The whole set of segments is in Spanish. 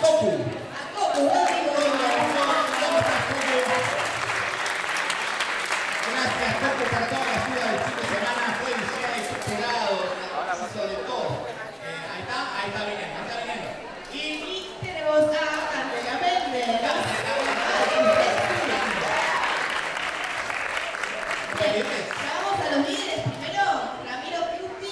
Cocu. Gracias, Coco, para toda la ayuda del fin de semana. Fue Lucía y superado. Hizo de todo. Ahí está viniendo, Y tenemos a Candela Méndez. Llamamos a los líderes primero. Ramiro Piuti.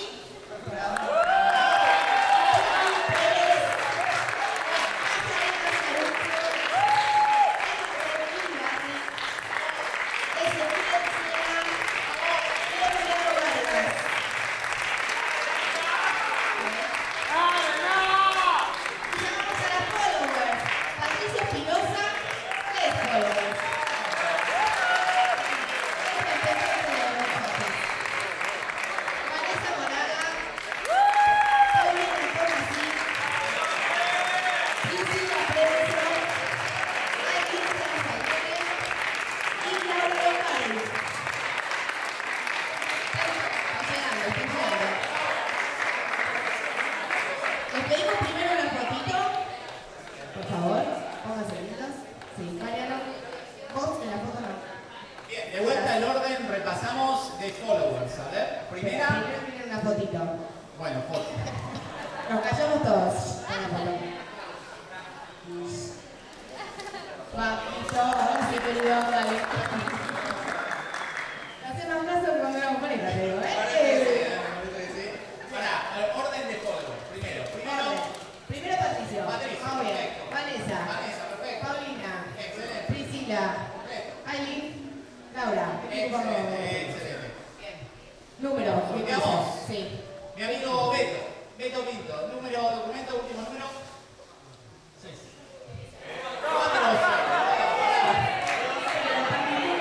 Les pedimos primero una fotito. Por favor, pónganse lindos. Sí, Mariano. Vos en la foto no. Bien, de vuelta el orden, repasamos de followers. A ver, primera. Primero miren una fotito. Bueno, foto. Nos callamos todos. Una foto. Papito, sí, querido, dale. Hacemos más brazo que cuando éramos pareja, te digo, Pará, orden de followers. Primero Patricio. Patricio, Vamos bien. perfecto. Vanessa. Perfecto. Paulina. Excelente. Priscila. Perfecto. Aileen. Laura. Excelente. Bien. Número. ¿Copiamos? Sí. Mi amigo Beto. Beto Pinto. Número, documento, último número. 6. 4.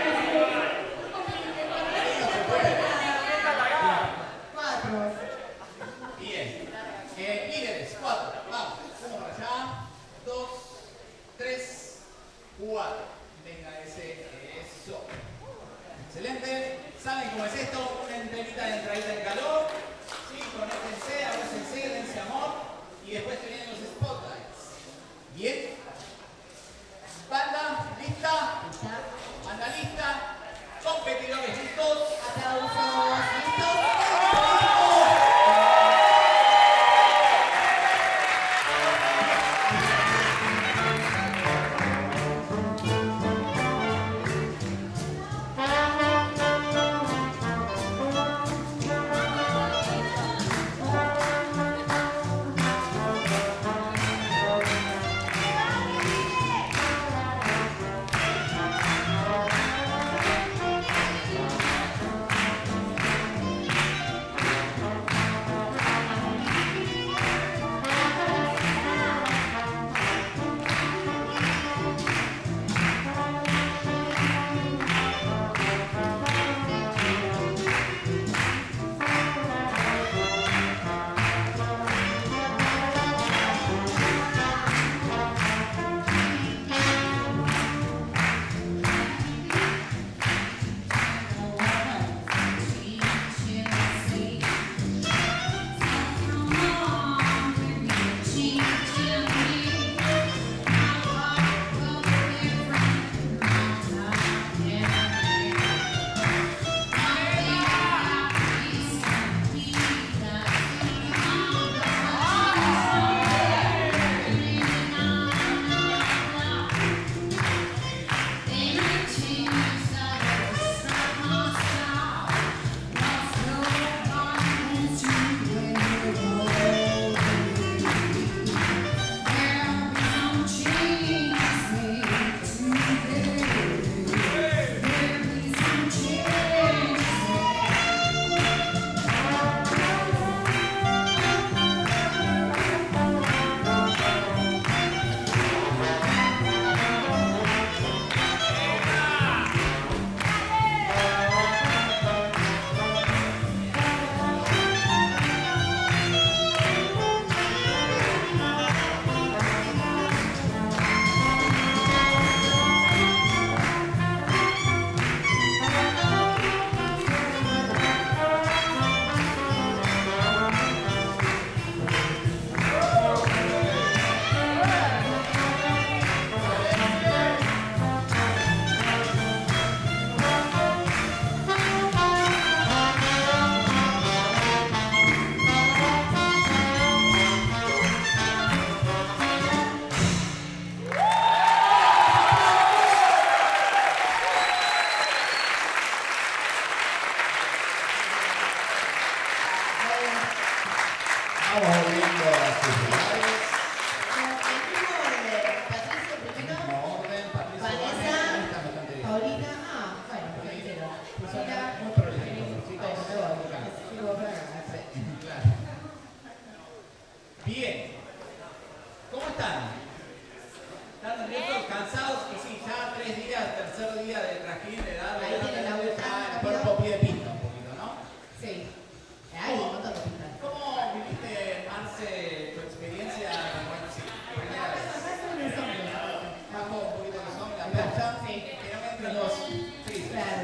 están? ¿Están nerviosos, cansados? Y sí, ya 3 días, tercer día de trajín, de darle, Ahí tiene la ya el cuerpo pide pinta un poquito, ¿no? Sí. Hay un montón de pintas. ¿Cómo viviste, Marce, tu experiencia? Bueno, sí, primera vez. Bajo un poquito de son, la plancha. Sí. Que no me entren los... Sí, claro.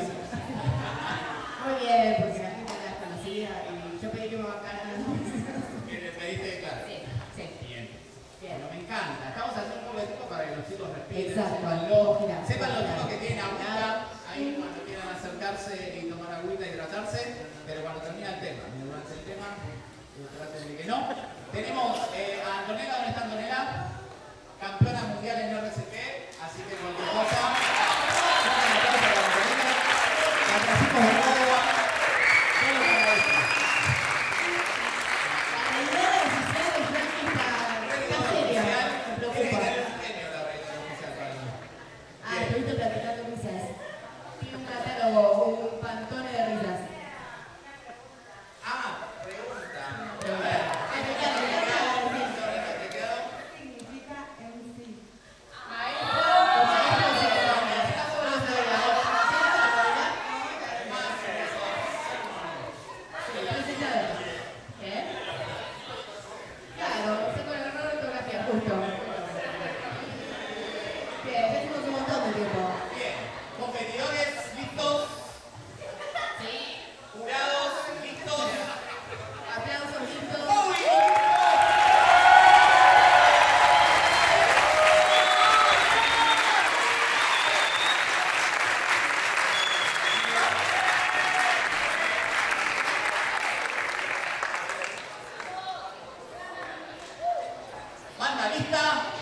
Muy bien, porque la gente la conocía y yo pedí que me bancaran. Que le pediste, claro. Sí, sí. Bien. Bien. Bueno, me encanta. Estamos haciendo un poquito para que los chicos respiren. Exacto. Sepan los chicos que tienen agüita ahí cuando quieran acercarse y tomar agüita y hidratarse, pero cuando termina el tema, durante el tema, traten de que no. Tenemos a Antonella, ¿dónde está Antonella? Campeona mundial en RCP, así que cualquier cosa. La trajimos de nuevo. Estuviste platicando risas. Tiene un catálogo, un pantone de risas. Pregunta. ¿Qué significa MC? ¿Qué? Claro, sé con el error de ortografía, justo. Bien, ya tenemos un montón de tiempo. Bien, competidores listos, Sí. jurados listos. Aplausos listos. Manda lista.